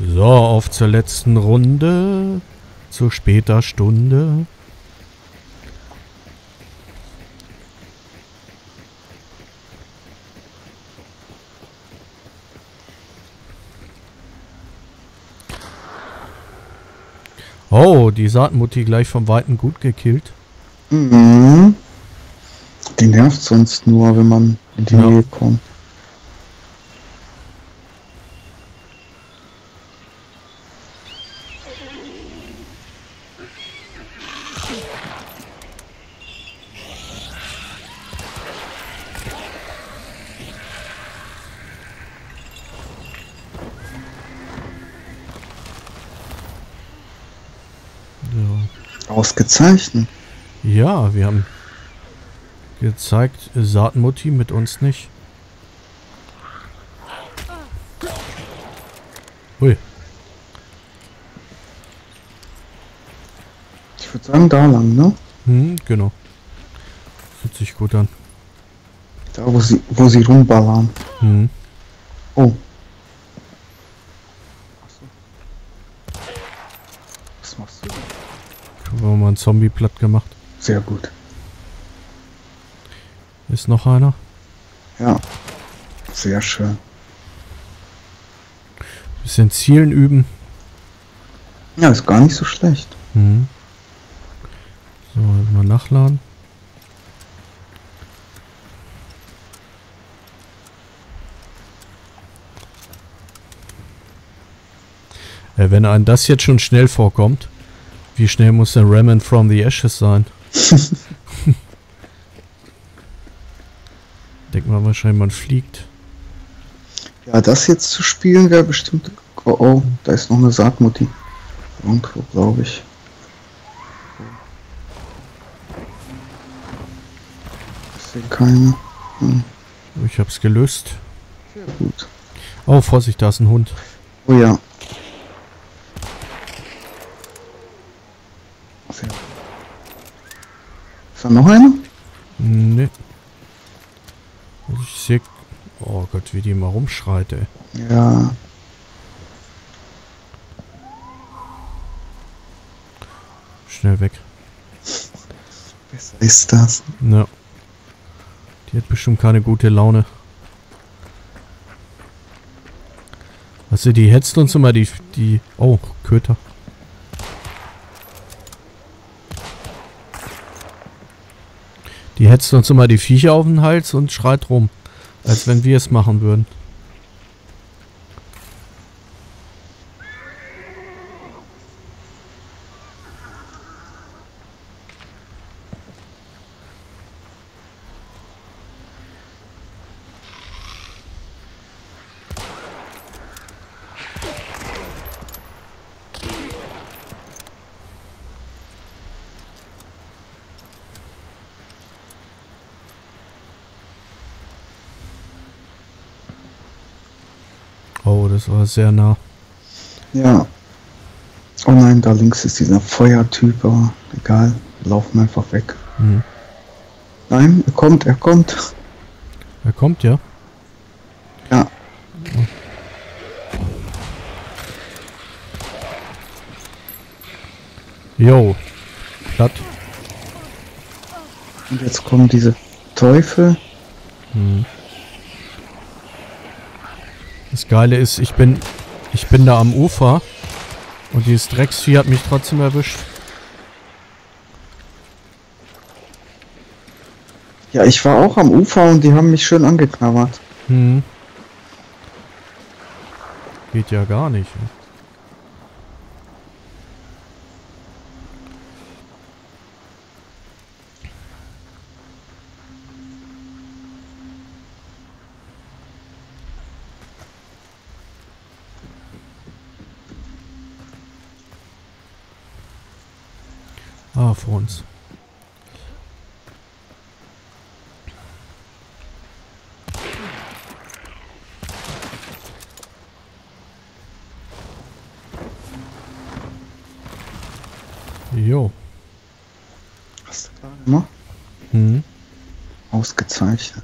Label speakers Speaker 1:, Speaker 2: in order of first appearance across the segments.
Speaker 1: So, auf zur letzten Runde. Zu später Stunde. Oh, die Saatmutti gleich vom Weiten gut gekillt.
Speaker 2: Mhm. Die nervt sonst nur, wenn man in die Nähe kommt. Ausgezeichnet.
Speaker 1: Ja, wir haben gezeigt, Saatmutti mit uns nicht. Ui.
Speaker 2: Ich würde sagen, da lang, ne?
Speaker 1: Genau. Fühlt sich gut an.
Speaker 2: Da, wo sie rumballern. Oh. Was machst du?
Speaker 1: Haben wir mal einen Zombie platt gemacht.
Speaker 2: Sehr gut.
Speaker 1: Ist noch einer?
Speaker 2: Ja. Sehr schön.
Speaker 1: Bisschen Zielen üben.
Speaker 2: Ja, ist gar nicht so schlecht.
Speaker 1: So, mal nachladen. Wenn einem das jetzt schon schnell vorkommt, wie schnell muss der Remnant from the Ashes sein? Denkt man wahrscheinlich, man fliegt.
Speaker 2: Ja, das jetzt zu spielen wäre bestimmt... Oh, oh, da ist noch eine Saatmutti. Irgendwo, glaube ich. Ich sehe keine.
Speaker 1: Ich hab's gelöst.
Speaker 2: Sehr gut.
Speaker 1: Oh, Vorsicht, da ist ein Hund.
Speaker 2: Oh ja. Sehr. Ist da noch einer?
Speaker 1: Nee. Also ich sehe... Oh Gott, wie die immer rumschreit, ey.
Speaker 2: Ja.
Speaker 1: Schnell weg.
Speaker 2: Besser ist das.
Speaker 1: Ja. Die hat bestimmt keine gute Laune. Also die hetzt uns immer die... Oh, Köter. Die hetzt uns immer die Viecher auf den Hals und schreit rum. Als wenn wir es machen würden. Oh, das war sehr nah.
Speaker 2: Ja. Oh nein, da links ist dieser Feuertyp, aber egal. Wir laufen einfach weg. Nein, er kommt, er kommt.
Speaker 1: Er kommt, ja?
Speaker 2: Ja.
Speaker 1: Jo. Platt.
Speaker 2: Und jetzt kommen diese Teufel.
Speaker 1: Das Geile ist, ich bin da am Ufer und dieses Drecksvieh hat mich trotzdem erwischt.
Speaker 2: Ja, ich war auch am Ufer und die haben mich schön angeknabbert.
Speaker 1: Geht ja gar nicht. Ah, vor uns. Jo.
Speaker 2: Hast du gerade gemacht? Ausgezeichnet.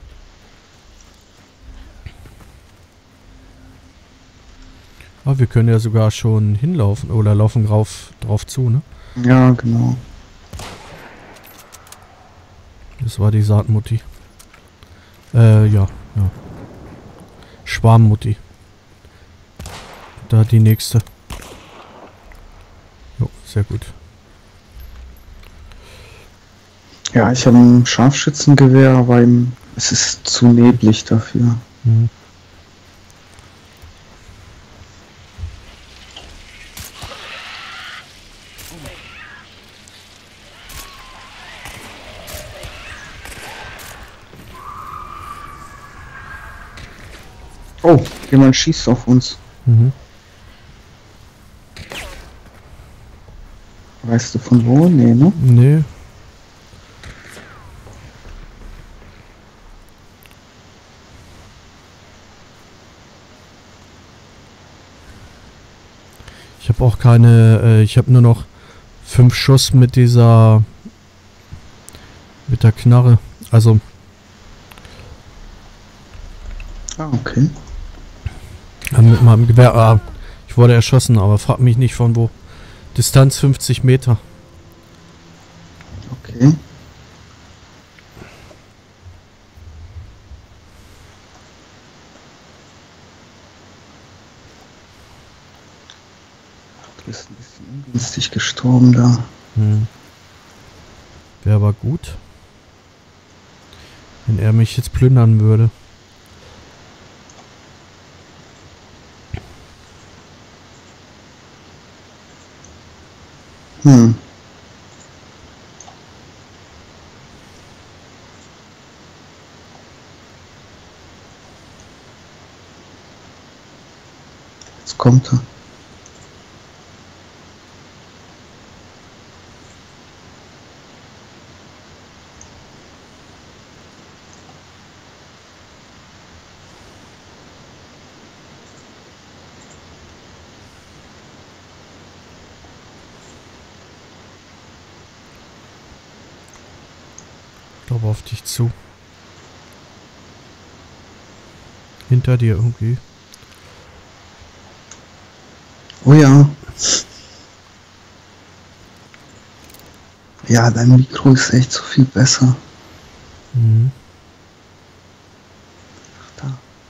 Speaker 1: Ah, wir können ja sogar schon hinlaufen oder laufen drauf zu, ne?
Speaker 2: Ja, genau.
Speaker 1: Das war die Saatmutti. Ja. Schwarmmutti. Da die nächste. Jo, sehr gut.
Speaker 2: Ja, ich habe ein Scharfschützengewehr, aber es ist zu neblig dafür.
Speaker 1: Mhm.
Speaker 2: Oh, jemand schießt auf uns.
Speaker 1: Mhm.
Speaker 2: Weißt du von wo? Nee, ne?
Speaker 1: Nee. Ich habe auch keine, ich habe nur noch 5 Schuss mit der Knarre. Also,
Speaker 2: Ah, okay.
Speaker 1: mit meinem Gewehr. Ah, ich wurde erschossen, aber frag mich nicht von wo. Distanz 50 Meter.
Speaker 2: Okay. Du bist ein bisschen ungünstig gestorben da.
Speaker 1: Wäre aber gut, wenn er mich jetzt plündern würde.
Speaker 2: Jetzt kommt er.
Speaker 1: Ich glaube auf dich zu. Hinter dir irgendwie.
Speaker 2: Oh ja. Ja, dein Mikro ist echt so viel besser.
Speaker 1: Mhm.
Speaker 2: Da.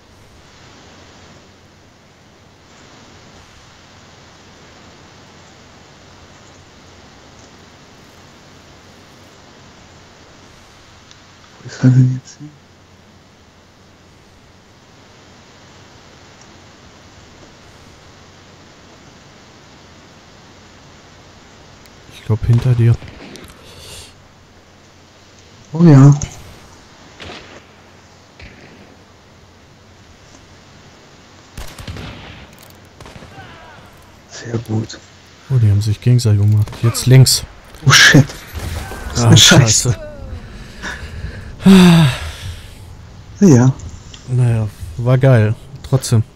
Speaker 2: Wo ist er denn jetzt hin?
Speaker 1: Ich glaube hinter dir.
Speaker 2: Oh ja. Sehr gut.
Speaker 1: Oh, die haben sich gegenseitig umgemacht. Jetzt links.
Speaker 2: Oh shit. Das ist eine Scheiße. Ja.
Speaker 1: Naja, war geil. Trotzdem.